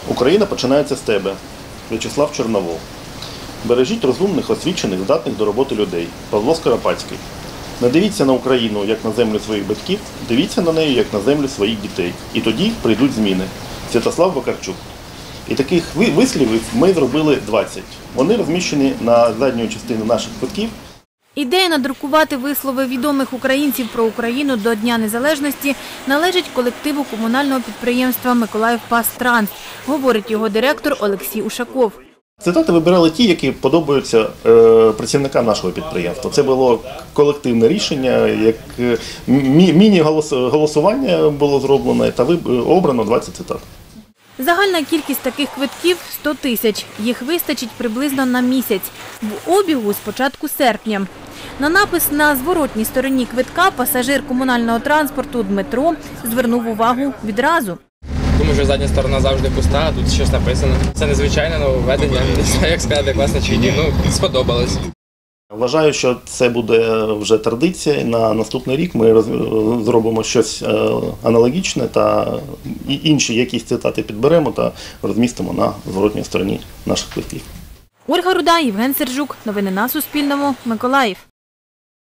Україна починається з тебе. В'ячеслав Чорновол. Бережіть розумних, освічених, здатних до роботи людей. Павло Скоропадський. Не дивіться на Україну, як на землю своїх батьків, дивіться на неї, як на землю своїх дітей. І тоді прийдуть зміни. Святослав Вакарчук. І таких вислівів ми зробили 20. Вони розміщені на задній частині наших квитків. Ідея надрукувати вислови відомих українців про Україну до Дня Незалежності належить колективу комунального підприємства «Миколаївпастранс», говорить його директор Олексій Ушаков. Цитати вибирали ті, які подобаються працівникам нашого підприємства. Це було колективне рішення, як міні-голосування було зроблено та обрано 20 цитат. Загальна кількість таких квитків – 100 тисяч. Їх вистачить приблизно на місяць. В обігу з початку серпня. На напис на зворотній стороні квитка пасажир комунального транспорту Дмитро звернув увагу відразу. Думаю, що задня сторона завжди пуста, а тут щось написано. Це незвичайне нововведення, не знаю, як сказати, класно чи ні. Сподобалось. Вважаю, що це буде вже традиція. На наступний рік ми зробимо щось аналогічне та інші якісь цитати підберемо та розмістимо на зворотній стороні наших квитків. Ольга Руда, Євген Сержук. Новини на Суспільному. Миколаїв.